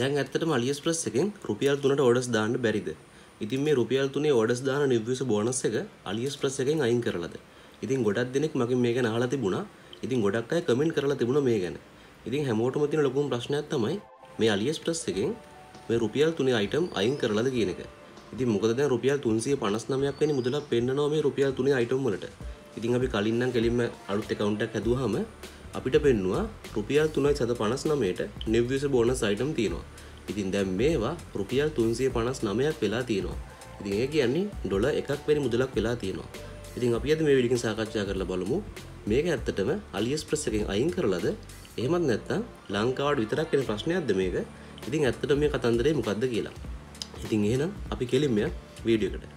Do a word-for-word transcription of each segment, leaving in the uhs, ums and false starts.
දැන් ඇත්තටම AliExpress එකෙන් රුපියල් තුනට ඕඩර්ස් දාන්න බැරිද? ඉතින් මේ රුපියල් තුනේ ඕඩර්ස් දාන නිව්ස් බෝනස් එක AliExpress එකෙන් අයින් කරලාද? ඉතින් ගොඩක් දෙනෙක් මගෙන් මේක ගැන අහලා තිබුණා. ඉතින් ගොඩක් අය කමෙන්ට් කරලා තිබුණා මේ ගැන. ඉතින් හැමෝටම තියෙන ලොකුම ප්‍රශ්නයක් තමයි මේ AliExpress එකෙන් මේ රුපියල් තුනේ අයිටම් අයින් කරලාද කියන එක. ඉතින් මොකද දැන් රුපියල් තුන්සිය පනස් නවයක් වෙනි මුදලක් පෙන්නනවා මේ රුපියල් තුනේ අයිටම් වලට. ඉතින් අපි කලින් නම් කෙලින්ම අලුත් account එකක් හැදුවාම අපිට පෙන්නවා රුපියල් තුනයි සත පනස් නවයට නිව්ස් බෝනස් අයිටම් තියෙනවා. ඉතින් දැන් මේවා රුපියල් තුන්සිය පනස් නවයක් වෙලා තියෙනවා. ඉතින් ඒ කියන්නේ ඩොලර් එකක් වෙනි මුදලක් වෙලා තියෙනවා. ඉතින් අපි අද මේ වීඩියෝ එකෙන් සාකච්ඡා කරලා බලමු මේක ඇත්තටම AliExpress එකෙන් අයින් කරලාද එහෙමත් නැත්නම් ලංකාවට විතරක් වෙන ප්‍රශ්නයක්ද මේක? ඉතින් ඇත්තටම මේ කතන්දරේ මොකද්ද කියලා. ඉතින් එහෙනම් අපි කෙලින්ම වීඩියෝ එකට.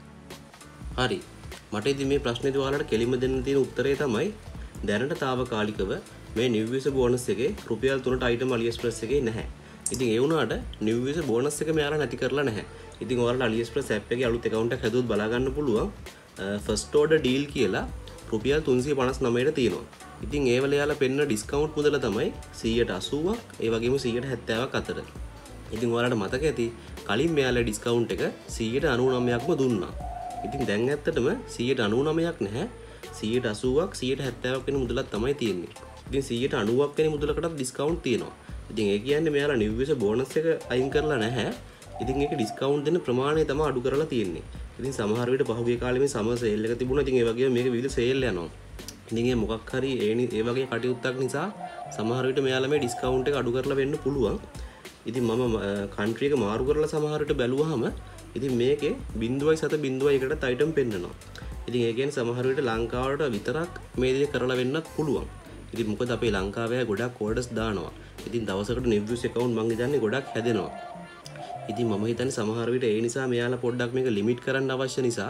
හරි. මට ඉතින් මේ ප්‍රශ්නේදී ඔයාලට කෙලින්ම දෙන්න තියෙන උත්තරය තමයි දැනට తాවකාලිකව මේ නිව්ස් බෝනස් එකේ රුපියල් තුනට අයිටම් AliExpress එකේ නැහැ. ඉතින් ඒ වුණාට නිව්ස් බෝනස් එක මෙයාලා නැති කරලා නැහැ. ඉතින් ඔයාලට AliExpress app එකේ අලුත් account එකක් හැදුවොත් බලා ගන්න පුළුවන්. first order deal කියලා රුපියල් තුන්සිය පනස් නවයට තියෙනවා. ඉතින් ඒ වල යාලා පෙන්න ඩිස්කවුන්ට් මුදල තමයි සීයට අසූවක් ඒ වගේම සීයට හැත්තෑවක් අතර. ඉතින් ඔයාලට මතක ඇති කලින් මෙයාලා ඩිස්කවුන්ට් එක සීයට අනූ නවයක්ම දුන්නා. ඉතින් දැන් ඇත්තටම සීයට අනූ නවයක් නැහැ. සීයට අසූවක් සීයට හැත්තෑවක් වෙන මුදලක් තමයි තියෙන්නේ. ඉතින් සීයට අනූවක් වෙන මුදලකට ඩිස්කවුන්ට් තියෙනවා. ඉතින් ඒ කියන්නේ මෙයාලා නිව්ස් බෝනස් එක අයින් කරලා නැහැ. ඉතින් ඒක ඩිස්කවුන්ට් දෙන ප්‍රමාණය තමයි අඩු කරලා තියෙන්නේ. ඉතින් සමහර විට පහුගිය කාලේ මේ සමර් සේල් එක තිබුණා. ඉතින් ඒ වගේම මේක විවිධ සේල් යනවා. ඉතින් ඒ මොකක් හරි ඒ ඒ වගේ කටයුත්තක් නිසා සමහර විට මෙයාලා මේ ඩිස්කවුන්ට් එක අඩු කරලා වෙන්න පුළුවන්. ඉතින් මම කන්ට්‍රි එක මාරු කරලා සමහර විට බැලුවාම ඉතින් මේකේ බිංදුවයි සත බිංදුවයි එකටත් අයිටම් පෙන්නනවා. ඉතින් ඒ කියන්නේ සමහර විට ලංකාවට විතරක් මේ දේ කරලා වෙන්නත් පුළුවන්. ඉතින් මොකද අපේ ලංකාවේ ගොඩක් ඕඩර්ස් දානවා. ඉතින් දවසකට නිව්ස් account මං හිතන්නේ ගොඩක් හැදෙනවා. ඉතින් මම හිතන්නේ සමහර විට ඒ නිසා මෙයාලා පොඩ්ඩක් මේක ලිමිට් කරන්න අවශ්‍ය නිසා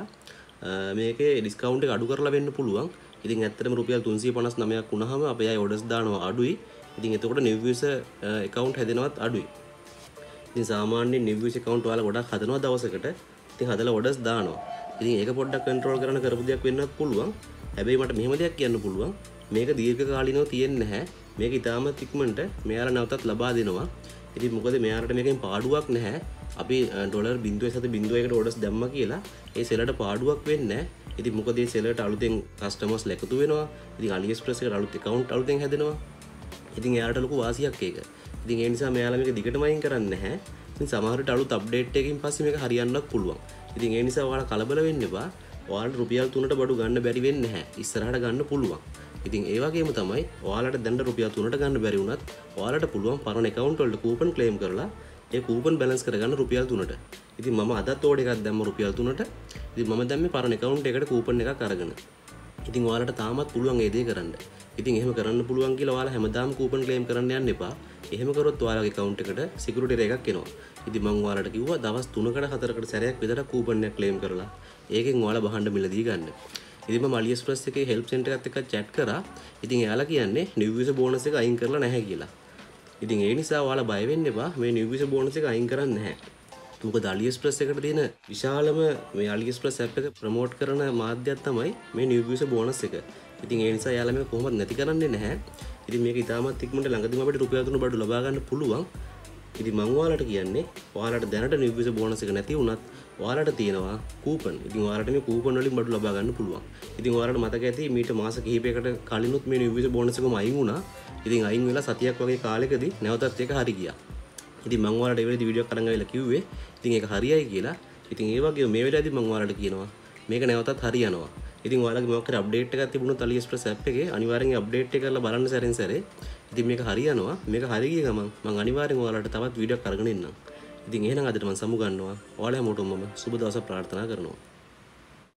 මේකේ ඩිස්කවුන්ට් එක අඩු කරලා වෙන්න පුළුවන්. ඉතින් ඇත්තටම රුපියල් තුන්සිය පනස් නවයක් වුණාම අපේ අය ඕඩර්ස් දානවා අඩුයි. ඉතින් එතකොට නිව්ස් account හැදෙනවත් අඩුයි. ඉතින් සාමාන්‍යයෙන් නිව්ස් account ඔයාලා ගොඩක් හදනවා දවසකට. ඉතින් හදලා ඕඩර්ස් දානවා. ඉතින් ඒක පොඩ්ඩක් කන්ට්‍රෝල් කරන්න කරපු දෙයක් වෙන්නත් පුළුවන්. හැබැයි මට මෙහෙම දෙයක් කියන්න පුළුවන්. මේක දීර්ඝකාලීනව තියෙන්නේ නැහැ. මේක ඉතාමත් ඉක්මනට මෙයාලා නැවතත් ලබා දෙනවා. ඉතින් මොකද මෙයාලට මේකෙන් පාඩුවක් නැහැ. අපි ඩොලර් බිංදුවයි සත බිංදුවයි එකට ඕඩර්ස් දැම්මා කියලා ඒ සෙලරට පාඩුවක් වෙන්නේ නැහැ. ඉතින් මොකද මේ සෙලරට අලුතෙන් කස්ටමර්ස් එකතු වෙනවා. ඉතින් AliExpress එකට අලුත් account අලුතෙන් හැදෙනවා. ඉතින් එයාලට ලොකු වාසියක් ඒක. ඉතින් ඒ නිසා මෙයාලා මේක දිගටම අයින් කරන්නේ නැහැ. ඉතින් සමහර විට අලුත් අප්ඩේට් එකකින් පස්සේ මේක හරියන්නත් පුළුවන්. ඉතින් ඒ නිසා ඔයාලා කලබල වෙන්න එපා. ඔයාලට රුපියල් තුනට බඩු ගන්න බැරි වෙන්නේ නැහැ. ඉස්සරහට ගන්න පුළුවන්. ඉතින් ඒ වගේම තමයි ඔයාලට දැන් රුපියල් තුනට ගන්න බැරි වුණත් ඔයාලට පුළුවන් පරණ account වලට කූපන් ක්ලේම් කරලා ඒ කූපන් බැලන්ස් කරගන්න රුපියල් තුනට. ඉතින් මම අදත් ඕඩර් එකක් දැම්ම රුපියල් තුනට. ඉතින් මම දැම්මේ පරණ account එකට කූපන් එකක් අරගෙන. ඉතින් ඔයාලට තාමත් පුළුවන් ඒ දේ කරන්න. ඉතින් එහෙම කරන්න පුළුවන් කියලා ඔයාලා හැමදාම කූපන් ක්ලේම් කරන්න යන්න එපා. එහෙම කරොත් ඔයාලගේ account එකට security එකක් එනවා. ඉතින් මම ඔයාලට කිව්වා දවස් තුනකට හතරකට සැරයක් විතර කූපන් එකක් ක්ලේම් කරලා ඒකෙන් ඔයාලා බහන්න මිලදී ගන්න. ඉතින් මම AliExpress එකේ help center එකත් එක්ක chat කරා. ඉතින් එයාලා කියන්නේ නිව්ස් බෝනස් එක අයින් කරලා නැහැ කියලා. ඉතින් ඒ නිසා ඔයාලා බය වෙන්න එපා. මේ නිව්ස් බෝනස් එක අයින් කරන්නේ නැහැ. මොකද AliExpress එකට තියෙන විශාලම මේ AliExpress app එක ප්‍රමෝට් කරන මාධ්‍යයක් තමයි මේ නිව්ස් බෝනස් එක. ඉතින් ඒ නිසා එයාලා මේක කොහොමද නැති කරන්නේ නැහැ. ඉතින් මේක ඉතාමත් ඉක්මනට ළඟදීම අපිට රුපියල් තුන බඩු ලබා ගන්න පුළුවන්. ඉතින් මම ඔයාලට කියන්නේ ඔයාලට දැනට නිව්ස් බෝනස් එක නැති වුණත් ඔයාලට තියෙනවා කූපන්. ඉතින් ඔයාලට මේ කූපන් වලින් බඩු ලබා ගන්න පුළුවන්. ඉතින් ඔයාලට මතක ඇති මීට මාස කිහිපයකට කලිනුත් මේ නිව්ස් බෝනස් එකම අයින් වුණා. ඉතින් අයින් වෙලා සතියක් වගේ කාලෙකදී නැවතත් ඒක හරි ගියා. ඉතින් මම ඔයාලට ඒ වෙලේදී වීඩියෝ කරන් ආවිලා කිව්වේ ඉතින් ඒක හරියයි කියලා. ඉතින් ඒ වගේම මේ වෙලාවේදී මම ඔයාලට කියනවා මේක නැවතත් හරියනවා. ඉතින් ඔයාලගේ මොකක් හරි අප්ඩේට් එකක් තිබුණොත් AliExpress app එකේ අනිවාර්යෙන් අප්ඩේට් එක කරලා බලන්න සැරෙන් සැරේ. ඉතින් මේක හරියනවා. මේක හරි ගිය ගමන් මම අනිවාර්යෙන් ඔයාලට තවත් වීඩියෝ කරගෙන එන්නම්. ඉතින් එහෙනම් අදට මම සමු ගන්නවා. ඔයාලා හැමෝටම මම සුබ දවසක් ප්‍රාර්ථනා කරනවා.